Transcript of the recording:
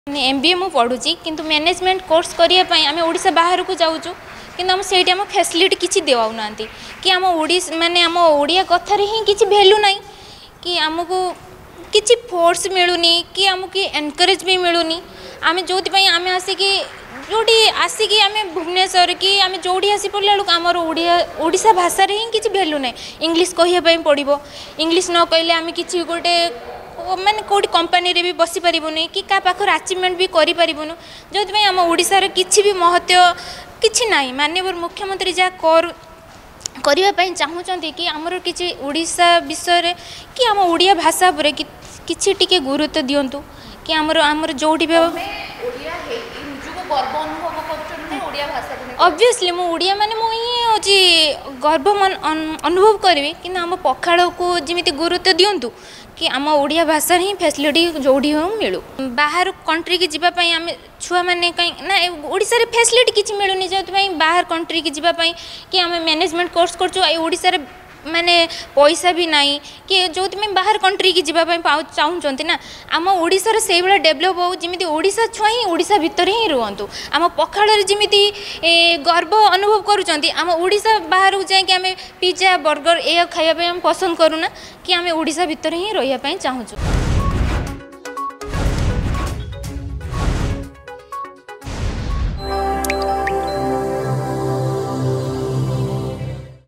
MBA मु पढ़ुची किंतु management course करने आम ओडिशा बाहर को जाऊँ कि आम फैसिलिटी किसी देना कि आम माने आम ओडिया कथार ही किसी वैल्यू ना कि आमको किसी फोर्स मिलूनी कि आमको एनकरेज भी मिलूनी आम जो आम आसिकी जोटी आसिकी आम भुवनेश्वर कि आम जोड़ी आसी पड़ा बेलू आमर ओडिशा भाषा ही किसी वैल्यू ना इंग्लीश कहवाई पड़ो इंग्लीश न कहले आम कि गोटे माने कोडी कंपनी रे भी बसी परिबुनी कि का पाखर अचीवमेंट भी करि परिबुनु जो आम ओडिशार किछि भी महत्व किछि नाही माननीय मुख्यमंत्री जा करने चाहूँगी कि आमर किछि ओडिशा विषय कि आम ओडिया भाषा पर किछि टिके गुरुत्व दियंतु कि आमर जोटी भी ऑब्वियसली मु ओडिया माने मु ही होची गर्व अनुभव करी कि आम पखाड़ को जमी गुरुत्व दियंतु कि आम ओडिया भाषा ही फैसिलिटी जोड़ी हो मिलू बाहर कंट्री की जीवाई आम छुआ मैंने कहीं ना ओडिशा रे फैसिलिटी किसी मिलूनी जो बाहर कंट्री की जीवाई कि आम मैनेजमेंट कोर्स कर माने पैसा भी नहीं कि जो बाहर कंट्री की जीवाई चाहूँगी ना आम ओडिशा से भाई डेभलप हो जमी ओडिशा छुआ ही ओडिशा भितर ही रुहतु आम पखाड़ जमी गर्व अनुभव करुँच आम ओडिशा बाहर को जाकि आम पिज्जा बर्गर या खायापी आम पसंद करूना कि आम ओडिशा भितर ही रही चाहूँ।